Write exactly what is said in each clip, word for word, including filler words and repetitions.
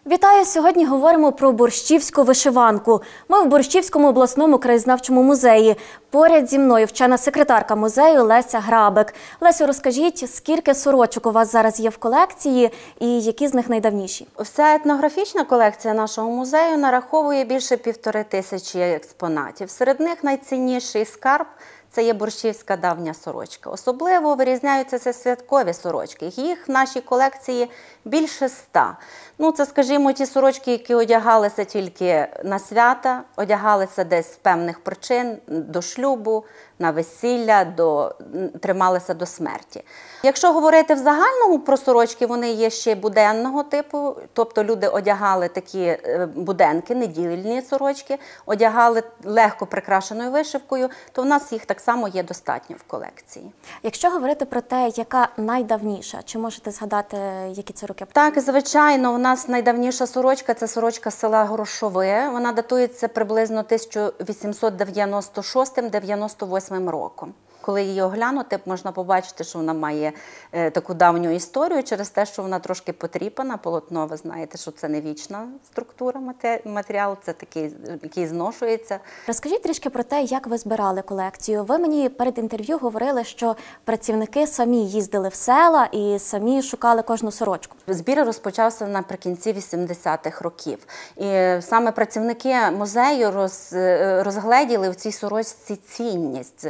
Вітаю! Сьогодні говоримо про борщівську вишиванку. Ми в Борщівському обласному краєзнавчому музеї. Поряд зі мною вчена секретарка музею Леся Грабик. Лесю, розкажіть, скільки сорочок у вас зараз є в колекції і які з них найдавніші? Вся етнографічна колекція нашого музею нараховує більше півтори тисячі експонатів. Серед них найцінніший скарб – це є борщівська давня сорочка. Особливо вирізняються це святкові сорочки. Їх в нашій колекції більше ста. Ну, це, скажімо, ті сорочки, які одягалися тільки на свята, одягалися десь з певних причин, до шлюбу, на весілля, до, трималися до смерті. Якщо говорити в загальному про сорочки, вони є ще буденного типу, тобто люди одягали такі буденки, недільні сорочки, одягали легко прикрашеною вишивкою, то в нас їх так само є достатньо в колекції. Якщо говорити про те, яка найдавніша, чи можете згадати, які це роки? Так, звичайно, у нас найдавніша сорочка – це сорочка села Горошове. Вона датується приблизно тисяча вісімсот дев'яносто шостим — дев'яносто восьмим роком. Коли її оглянути, можна побачити, що вона має е, таку давню історію через те, що вона трошки потріпана. Полотно, ви знаєте, що це не вічна структура матеріалу, це такий, який зношується. Розкажіть трішки про те, як ви збирали колекцію. Ви мені перед інтерв'ю говорили, що працівники самі їздили в села і самі шукали кожну сорочку. Збір розпочався наприкінці вісімдесятих років. І саме працівники музею роз, розгледіли в цій сорочці цінність.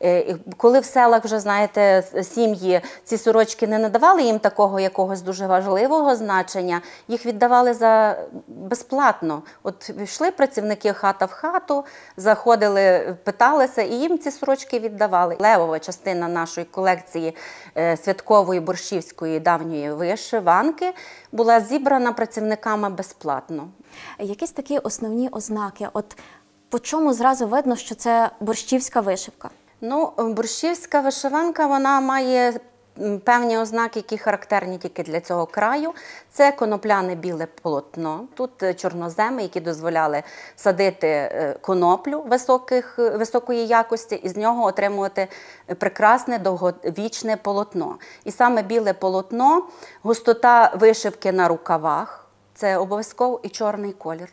Коли в селах вже, знаєте, сім'ї ці сорочки не надавали їм такого якогось дуже важливого значення, їх віддавали за безплатно. От йшли працівники хата в хату, заходили, питалися, і їм ці сорочки віддавали. Левова частина нашої колекції святкової борщівської давньої вишиванки була зібрана працівниками безплатно. Якісь такі основні ознаки? От по чому зразу видно, що це борщівська вишивка? Ну, борщівська вишиванка, вона має певні ознаки, які характерні тільки для цього краю. Це конопляне біле полотно. Тут чорноземи, які дозволяли садити коноплю високих, високої якості і з нього отримувати прекрасне довговічне полотно. І саме біле полотно, густота вишивки на рукавах – це обов'язково і чорний колір.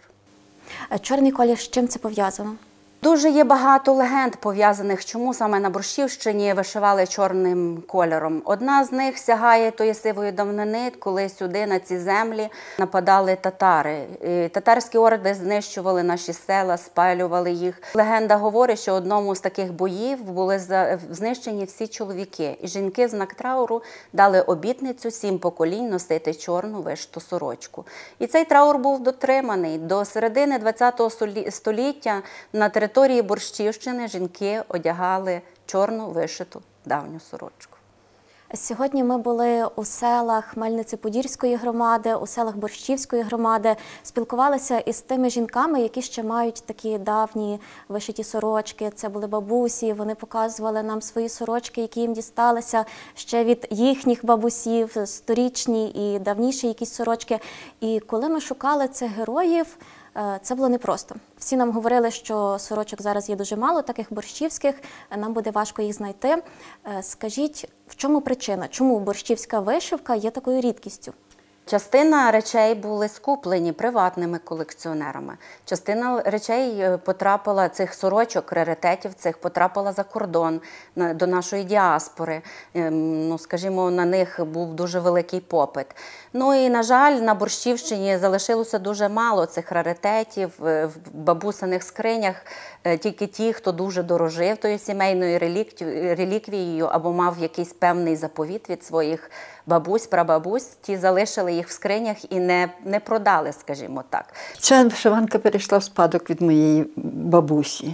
Чорний колір, з чим це пов'язано? Дуже є багато легенд пов'язаних, чому саме на Борщівщині вишивали чорним кольором. Одна з них сягає тої сивої давнини, коли сюди, на ці землі, нападали татари. І татарські орди знищували наші села, спалювали їх. Легенда говорить, що в одному з таких боїв були знищені всі чоловіки. І жінки в знак трауру дали обітницю сім поколінь носити чорну вишиту сорочку. І цей траур був дотриманий. До середини ХХ століття на території території Борщівщини жінки одягали чорну вишиту давню сорочку. Сьогодні ми були у селах Хмельниці-Подільської громади, у селах Борщівської громади, спілкувалися із тими жінками, які ще мають такі давні вишиті сорочки. Це були бабусі, вони показували нам свої сорочки, які їм дісталися ще від їхніх бабусів, сторічні і давніші якісь сорочки. І коли ми шукали цих героїв, це було непросто. Всі нам говорили, що сорочок зараз є дуже мало, таких борщівських, нам буде важко їх знайти. Скажіть, в чому причина? Чому борщівська вишивка є такою рідкістю? Частина речей були скуплені приватними колекціонерами. Частина речей потрапила, цих сорочок, раритетів цих, потрапила за кордон, до нашої діаспори. Ну, скажімо, на них був дуже великий попит. Ну і, на жаль, на Борщівщині залишилося дуже мало цих раритетів, в бабусиних скринях тільки ті, хто дуже дорожив тою сімейною реліквією або мав якийсь певний заповіт від своїх бабусь, прабабусь, ті залишили їх в скринях і не, не продали, скажімо так. Ця вишиванка перейшла в спадок від моєї бабусі.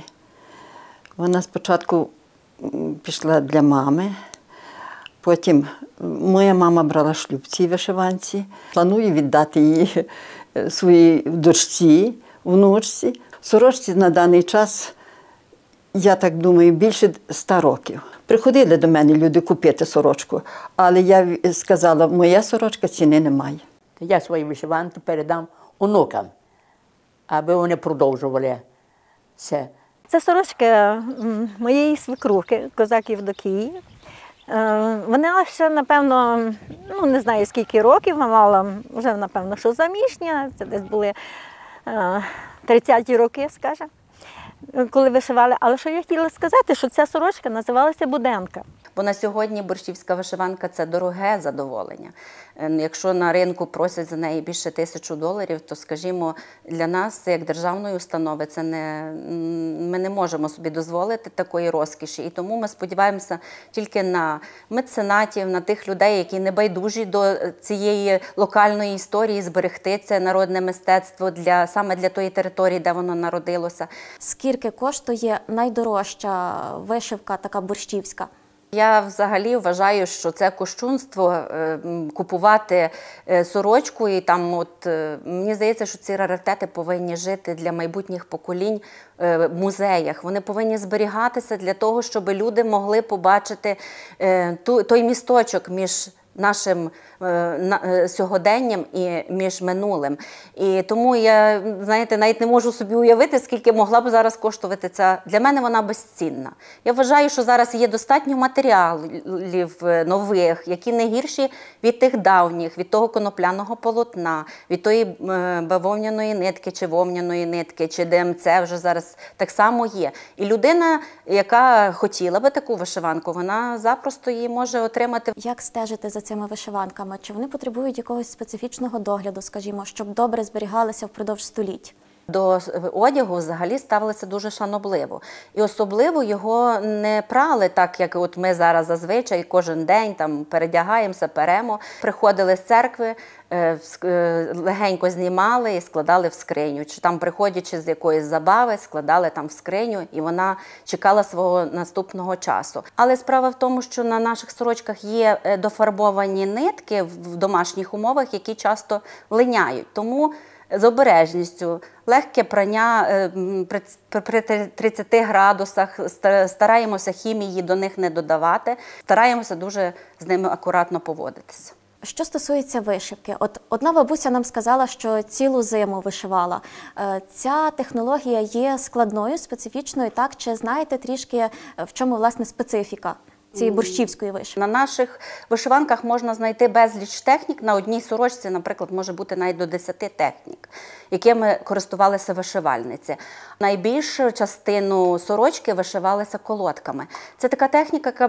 Вона спочатку пішла для мами, потім моя мама брала шлюб в цій вишиванці. Планую віддати її своїй дочці, внучці. Сорочці на даний час, я так думаю, більше ста років. Приходили до мене люди купити сорочку, але я сказала, моя сорочка ціни немає. Я свої вишиванки передам онукам, аби вони продовжували це. Це сорочка моєї свекрухи, козак Євдокії. Е, Вона ще, напевно, ну не знаю скільки років мала, вже, напевно, що заміжня, це десь були е, тридцяті роки, скажімо, коли вишивали. Але що я хотіла сказати, що ця сорочка називалася Буденка. Бо на сьогодні борщівська вишиванка – це дороге задоволення. Якщо на ринку просять за неї більше тисячу доларів, то, скажімо, для нас, як державної установи, це не, ми не можемо собі дозволити такої розкіші. І тому ми сподіваємося тільки на меценатів, на тих людей, які не байдужі до цієї локальної історії, зберегти це народне мистецтво для, саме для тої території, де воно народилося. Скільки коштує найдорожча вишивка така борщівська? Я взагалі вважаю, що це кощунство е, купувати е, сорочку і там от, е, мені здається, що ці раритети повинні жити для майбутніх поколінь е, в музеях. Вони повинні зберігатися для того, щоб люди могли побачити е, ту, той місточок між нашим е, сьогоденням і між минулим. І тому я, знаєте, навіть не можу собі уявити, скільки могла б зараз коштувати ця. Для мене вона безцінна. Я вважаю, що зараз є достатньо матеріалів нових, які не гірші від тих давніх, від того конопляного полотна, від тої бавовняної нитки, чи вовняної нитки, чи ДМЦ вже зараз так само є. І людина, яка хотіла би таку вишиванку, вона запросто її може отримати. Як стежити за цими вишиванками? Чи вони потребують якогось специфічного догляду, скажімо, щоб добре зберігалися впродовж століть? До одягу взагалі ставилися дуже шанобливо. І особливо його не прали так, як от ми зараз зазвичай кожен день там передягаємося, перемо. Приходили з церкви, легенько знімали і складали в скриню. Чи там, приходячи з якоїсь забави, складали там в скриню, і вона чекала свого наступного часу. Але справа в тому, що на наших сорочках є дофарбовані нитки в домашніх умовах, які часто линяють. Тому з обережністю, легке прання при тридцяти градусах, стараємося хімії до них не додавати, стараємося дуже з ними акуратно поводитися. Що стосується вишивки, от одна бабуся нам сказала, що цілу зиму вишивала. Ця технологія є складною, специфічною, так? Чи знаєте трішки, в чому, власне, специфіка цієї борщівської вишивки? На наших вишиванках можна знайти безліч технік. На одній сорочці, наприклад, може бути навіть до десяти технік, якими користувалися вишивальниці. Найбільшу частину сорочки вишивалися колодками. Це така техніка, яка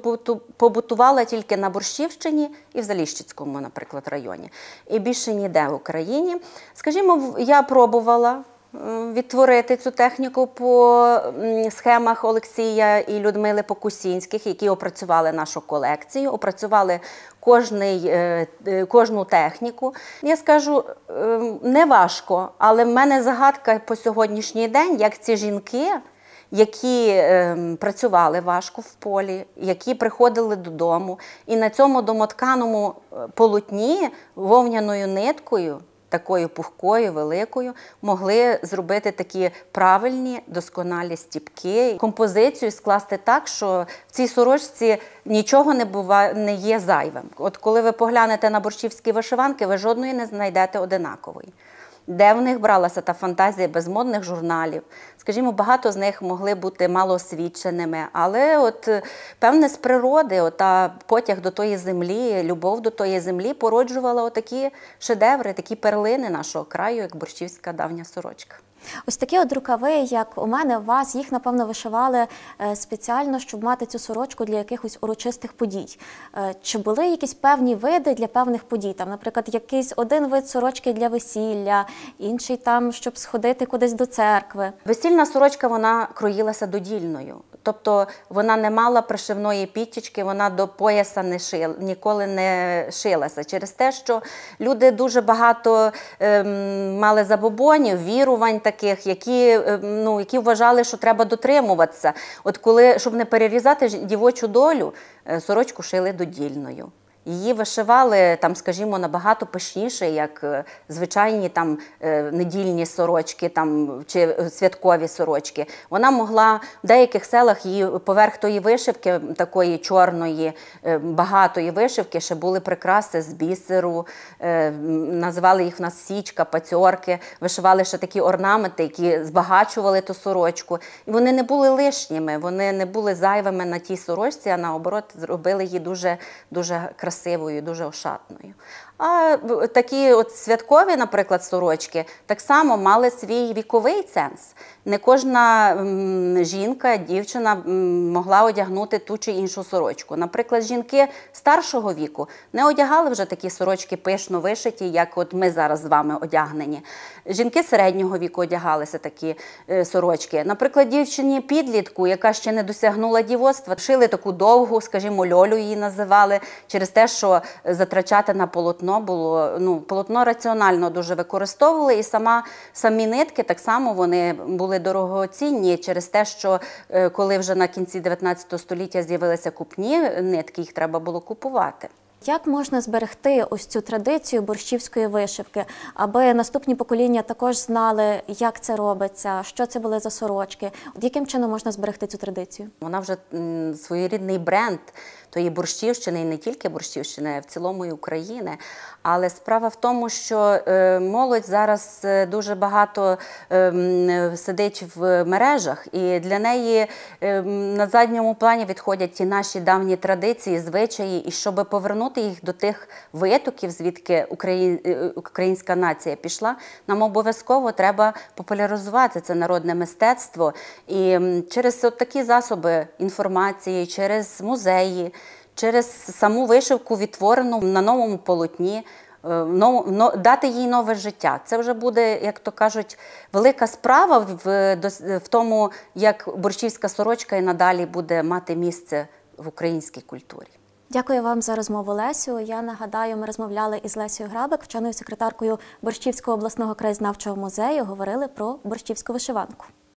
побутувала тільки на Борщівщині і в Заліщицькому, наприклад, районі. І більше ніде в Україні. Скажімо, я пробувала відтворити цю техніку по схемах Олексія і Людмили Покусінських, які опрацювали нашу колекцію, опрацювали кожний, кожну техніку. Я скажу, не важко, але в мене загадка по сьогоднішній день, як ці жінки, які е, працювали важко в полі, які приходили додому і на цьому домотканому полотні вовняною ниткою, такою пухкою, великою, могли зробити такі правильні, досконалі стіпки, композицію скласти так, що в цій сорочці нічого не буває, не є зайвим. От коли ви поглянете на борщівські вишиванки, ви жодної не знайдете одинакової. Де в них бралася та фантазія без модних журналів. Скажімо, багато з них могли бути малоосвіченими, але от певне з природи, ота потяг до тої землі, любов до тої землі породжувала отакі шедеври, такі перлини нашого краю, як борщівська давня сорочка. Ось такі от рукави, як у мене, у вас, їх, напевно, вишивали спеціально, щоб мати цю сорочку для якихось урочистих подій. Чи були якісь певні види для певних подій? Там, наприклад, якийсь один вид сорочки для весілля, інший там, щоб сходити кудись до церкви? Весільна сорочка, вона кроїлася додільною. Тобто вона не мала пришивної підтічки, вона до пояса не шила, ніколи не шилася. Через те, що люди дуже багато ем, мали забобонів, вірувань таких, які, ем, ну, які вважали, що треба дотримуватися. От коли, щоб не перерізати дівочу долю, сорочку шили додільною. Її вишивали, там, скажімо, набагато пишніше, як е, звичайні там, е, недільні сорочки там, чи святкові сорочки. Вона могла в деяких селах її, поверх тої вишивки, такої чорної, е, багатої вишивки, ще були прикраси з бісеру, е, називали їх в нас січка, пацьорки, вишивали ще такі орнаменти, які збагачували ту сорочку. І вони не були лишніми, вони не були зайвими на тій сорочці, а наоборот зробили її дуже, дуже красивою, дуже ошатною. А такі от святкові, наприклад, сорочки так само мали свій віковий ценз. Не кожна м, жінка, дівчина м, могла одягнути ту чи іншу сорочку. Наприклад, жінки старшого віку не одягали вже такі сорочки пишно вишиті, як от ми зараз з вами одягнені. Жінки середнього віку одягалися такі е, сорочки. Наприклад, дівчині-підлітку, яка ще не досягнула дівоцтва, шили таку довгу, скажімо, льолю її називали, через те, що затрачати на полотно було, ну, полотно раціонально дуже використовували, і сама, самі нитки так само вони були дорогоцінні через те, що е, коли вже на кінці дев'ятнадцятого століття з'явилися купні нитки, їх треба було купувати. Як можна зберегти ось цю традицію борщівської вишивки, аби наступні покоління також знали, як це робиться, що це були за сорочки? Яким чином можна зберегти цю традицію? Вона вже м, своєрідний бренд тої Борщівщини, і не тільки Борщівщини, а в цілому і України. Але справа в тому, що е, молодь зараз е, дуже багато е, м, сидить в мережах, і для неї е, на задньому плані відходять ті наші давні традиції, звичаї, і щоб повернути їх до тих витоків, звідки Україн, е, українська нація пішла, нам обов'язково треба популяризувати це народне мистецтво. І м, через от такі засоби інформації, через музеї, через саму вишивку, відтворену на новому полотні, дати їй нове життя. Це вже буде, як то кажуть, велика справа в, в тому, як борщівська сорочка і надалі буде мати місце в українській культурі. Дякую вам за розмову, Лесю. Я нагадаю, ми розмовляли із Лесею Грабик, вченою секретаркою Борщівського обласного краєзнавчого музею, говорили про борщівську вишиванку.